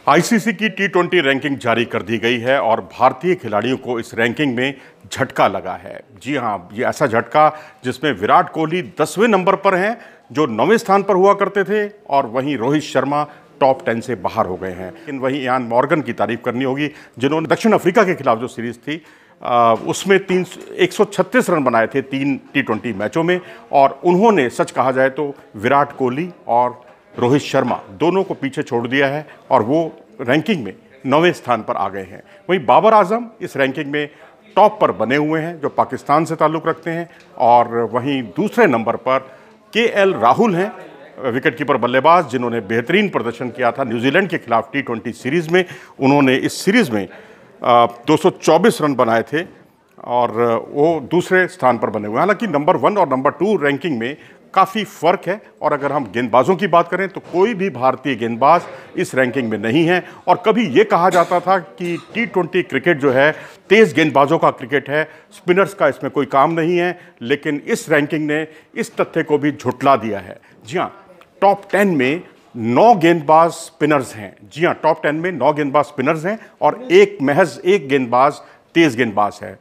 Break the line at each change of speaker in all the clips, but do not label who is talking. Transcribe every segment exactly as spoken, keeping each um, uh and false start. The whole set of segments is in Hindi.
आईसीसी की टी ट्वेंटी रैंकिंग जारी कर दी गई है और भारतीय खिलाड़ियों को इस रैंकिंग में झटका लगा है। जी हां, ये ऐसा झटका जिसमें विराट कोहली दसवें नंबर पर हैं, जो नौवें स्थान पर हुआ करते थे, और वहीं रोहित शर्मा टॉप टेन से बाहर हो गए हैं। लेकिन वहीं इयान मॉर्गन की तारीफ करनी होगी, जिन्होंने दक्षिण अफ्रीका के खिलाफ जो सीरीज थी आ, उसमें तीन एक सौ छत्तीस रन बनाए थे तीन टी ट्वेंटी मैचों में, और उन्होंने सच कहा जाए तो विराट कोहली और रोहित शर्मा दोनों को पीछे छोड़ दिया है और वो रैंकिंग में नौवें स्थान पर आ गए हैं। वहीं बाबर आजम इस रैंकिंग में टॉप पर बने हुए हैं, जो पाकिस्तान से ताल्लुक़ रखते हैं, और वहीं दूसरे नंबर पर के एल राहुल हैं, विकेटकीपर बल्लेबाज, जिन्होंने बेहतरीन प्रदर्शन किया था न्यूजीलैंड के खिलाफ टी ट्वेंटी सीरीज़ में। उन्होंने इस सीरीज़ में दो सौ चौबीस रन बनाए थे और वो दूसरे स्थान पर बने हुए हैं। हालांकि नंबर वन और नंबर टू रैंकिंग में काफ़ी फ़र्क है, और अगर हम गेंदबाजों की बात करें तो कोई भी भारतीय गेंदबाज इस रैंकिंग में नहीं है। और कभी ये कहा जाता था कि टी ट्वेंटी क्रिकेट जो है तेज़ गेंदबाजों का क्रिकेट है, स्पिनर्स का इसमें कोई काम नहीं है, लेकिन इस रैंकिंग ने इस तथ्य को भी झुठला दिया है। जी हाँ, टॉप टेन में नौ गेंदबाज स्पिनर्स हैं। जी हाँ, टॉप टेन में नौ गेंदबाज स्पिनर्स हैं और एक महज एक गेंदबाज तेज़ गेंदबाज है।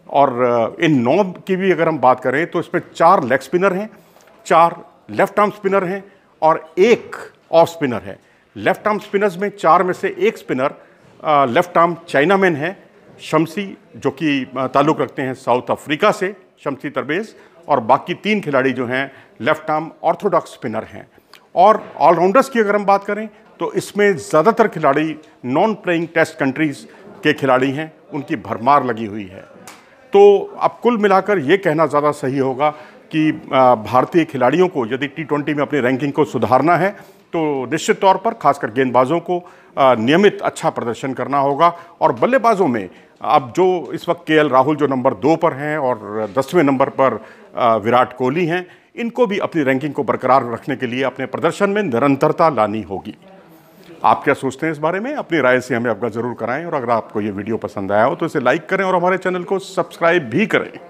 और इन नौ की भी अगर हम बात करें तो इसमें चार लेग स्पिनर हैं, चार लेफ्ट आर्म स्पिनर हैं और एक ऑफ स्पिनर है। लेफ्ट आर्म स्पिनर्स में चार में से एक स्पिनर लेफ्ट आर्म चाइनामैन है, शम्सी, जो कि ताल्लुक़ रखते हैं साउथ अफ्रीका से, शम्सी तरबेज, और बाकी तीन खिलाड़ी जो हैं लेफ्ट आर्म ऑर्थोडॉक्स स्पिनर हैं। और ऑलराउंडर्स की अगर हम बात करें तो इसमें ज़्यादातर खिलाड़ी नॉन प्लेइंग टेस्ट कंट्रीज़ के खिलाड़ी हैं, उनकी भरमार लगी हुई है। तो अब कुल मिलाकर ये कहना ज़्यादा सही होगा कि भारतीय खिलाड़ियों को यदि टी ट्वेंटी में अपनी रैंकिंग को सुधारना है तो निश्चित तौर पर खासकर गेंदबाजों को नियमित अच्छा प्रदर्शन करना होगा। और बल्लेबाजों में अब जो इस वक्त के एल राहुल जो नंबर दो पर हैं और दसवें नंबर पर विराट कोहली हैं, इनको भी अपनी रैंकिंग को बरकरार रखने के लिए अपने प्रदर्शन में निरंतरता लानी होगी। आप क्या सोचते हैं इस बारे में? अपनी राय से हमें अवगत जरूर कराएं, और अगर आपको ये वीडियो पसंद आया हो तो इसे लाइक करें और हमारे चैनल को सब्सक्राइब भी करें।